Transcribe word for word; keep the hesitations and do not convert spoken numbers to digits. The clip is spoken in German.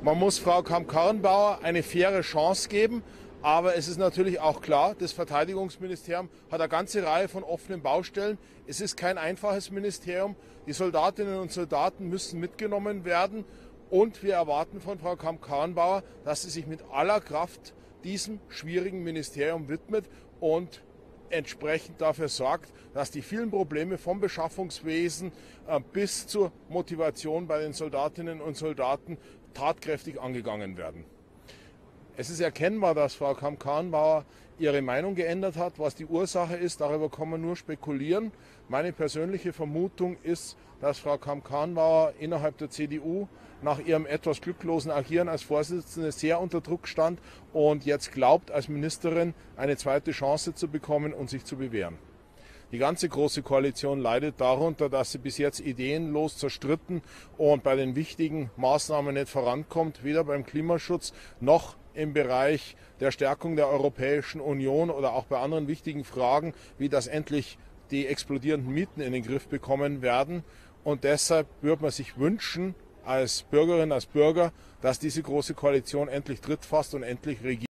Man muss Frau Kramp-Karrenbauer eine faire Chance geben. Aber es ist natürlich auch klar, das Verteidigungsministerium hat eine ganze Reihe von offenen Baustellen. Es ist kein einfaches Ministerium. Die Soldatinnen und Soldaten müssen mitgenommen werden. Und wir erwarten von Frau Kramp-Karrenbauer, dass sie sich mit aller Kraft diesem schwierigen Ministerium widmet und entsprechend dafür sorgt, dass die vielen Probleme vom Beschaffungswesen bis zur Motivation bei den Soldatinnen und Soldaten tatkräftig angegangen werden. Es ist erkennbar, dass Frau Kramp-Karrenbauer ihre Meinung geändert hat. Was die Ursache ist, darüber kann man nur spekulieren. Meine persönliche Vermutung ist, dass Frau Kramp-Karrenbauer innerhalb der C D U nach ihrem etwas glücklosen Agieren als Vorsitzende sehr unter Druck stand und jetzt glaubt, als Ministerin eine zweite Chance zu bekommen und sich zu bewähren. Die ganze Große Koalition leidet darunter, dass sie bis jetzt ideenlos zerstritten und bei den wichtigen Maßnahmen nicht vorankommt, weder beim Klimaschutz noch im Bereich der Stärkung der Europäischen Union oder auch bei anderen wichtigen Fragen, wie das endlich die explodierenden Mieten in den Griff bekommen werden. Und deshalb würde man sich wünschen, als Bürgerin, als Bürger, dass diese Große Koalition endlich Tritt fasst und endlich regiert.